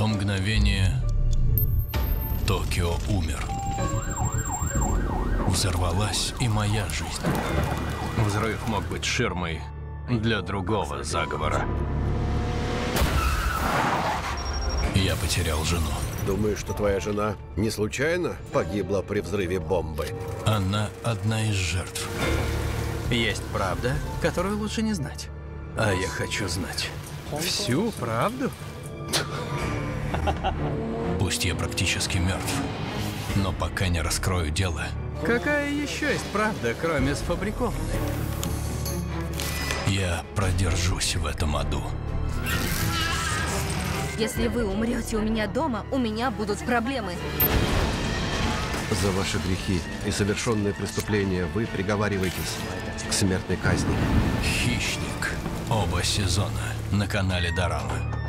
то мгновение Токио умер. Взорвалась и моя жизнь. Взрыв мог быть ширмой для другого заговора. Я потерял жену. Думаешь, что твоя жена не случайно погибла при взрыве бомбы? Она одна из жертв. Есть правда, которую лучше не знать. А я хочу знать всю правду. Пусть я практически мертв, но пока не раскрою дело, Какая еще есть правда, кроме сфабрикованной? я продержусь в этом аду. Если вы умрете у меня дома, у меня будут проблемы. За ваши грехи и совершенные преступления вы приговариваетесь к смертной казни. Хищник. Оба сезона на канале Дорама.